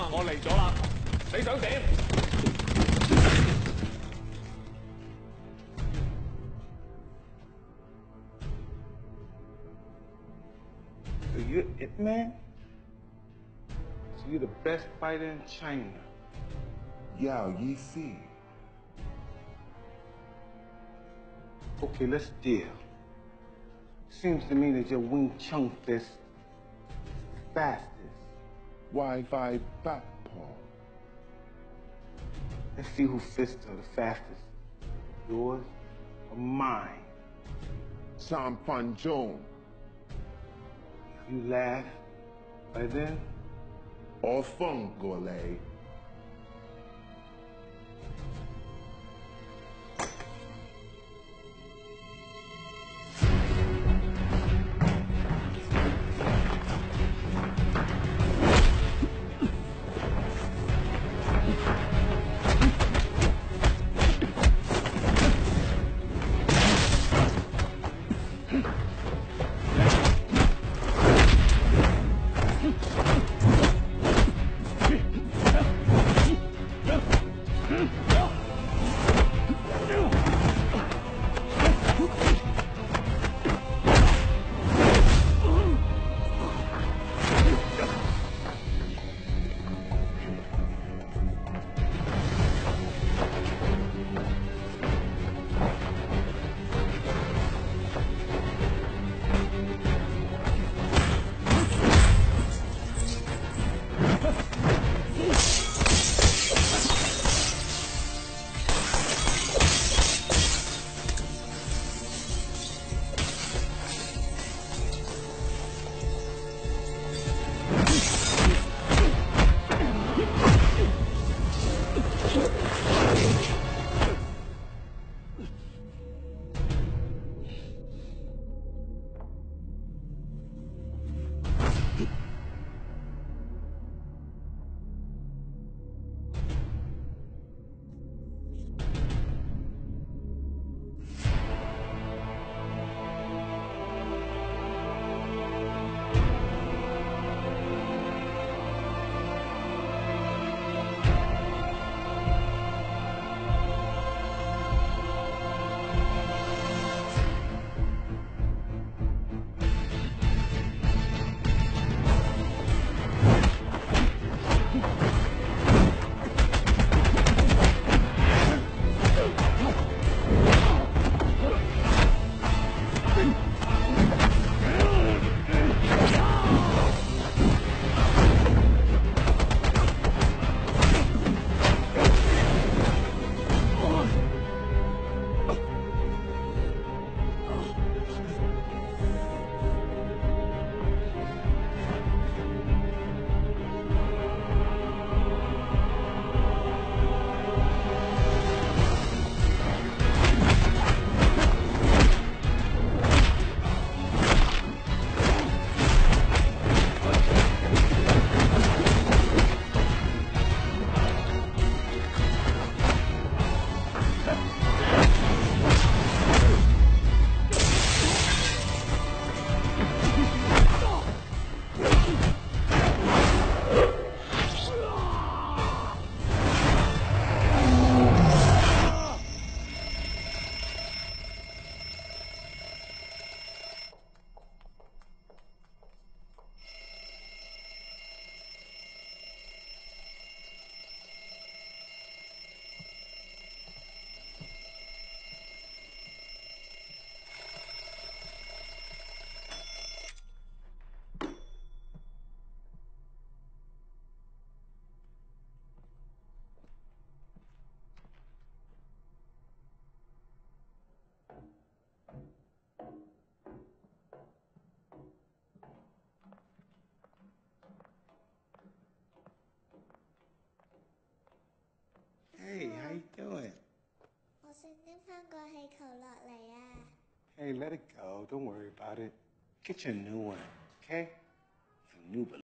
我嚟咗啦，你想點？ So you're Ip Man? So you're the best fighter in China? Yao Yi Si. Okay, let's deal. Seems to me that your Wing Chun fist is fastest. Wi-Fi backpaw. Let's see whose fists are the fastest. Yours or mine? Sam Fan Jong. If you laugh, by then, Or Feng Gole. Hey, how you doing? Hey, let it go. Don't worry about it. Get your new one, okay? It's a new